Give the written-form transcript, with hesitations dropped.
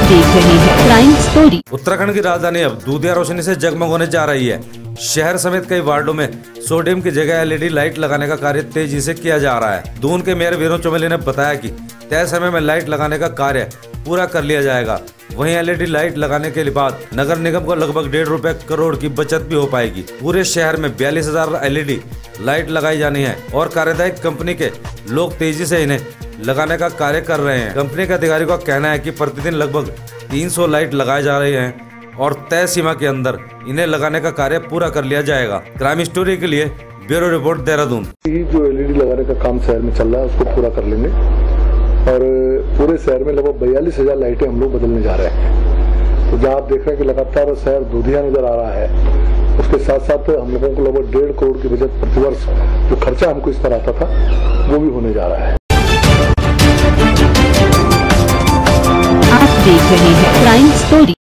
देख रहे हैं क्राइम स्टोरी। उत्तराखंड की राजधानी अब दूधिया रोशनी से जगमग होने जा रही है। शहर समेत कई वार्डों में सोडियम की जगह एलईडी लाइट लगाने का कार्य तेजी से किया जा रहा है। दून के मेयर विनोद चौमेली ने बताया कि तय समय में लाइट लगाने का कार्य पूरा कर लिया जाएगा। वहीं एलईडी लाइट लगाने के बाद नगर निगम को लगभग 1.5 करोड़ की बचत भी हो पाएगी। पूरे शहर में 42,000 एलईडी लाइट लगाई जानी है और कार्यदायक कंपनी के लोग तेजी से इन्हें लगाने का कार्य कर रहे हैं। कंपनी के अधिकारी का कहना है कि प्रतिदिन लगभग 300 लाइट लगाए जा रहे हैं और तय सीमा के अंदर इन्हें लगाने का कार्य पूरा कर लिया जाएगा। क्राइम स्टोरी के लिए ब्यूरो रिपोर्ट देहरादून। जो एलईडी लगाने का काम शहर में चल रहा है उसको पूरा कर लेंगे और पूरे शहर में लगभग 42,000 लाइटें हम लोग बदलने जा रहे हैं। तो जहाँ आप देख रहे हैं कि लगातार शहर दूधिया नजर आ रहा है, उसके साथ साथ हम लोगों को लगभग 1.5 करोड़ की बचत प्रतिवर्ष जो खर्चा हमको इस पर आता था वो भी होने जा रहा है। आप देख रहे हैं क्राइम स्टोरी।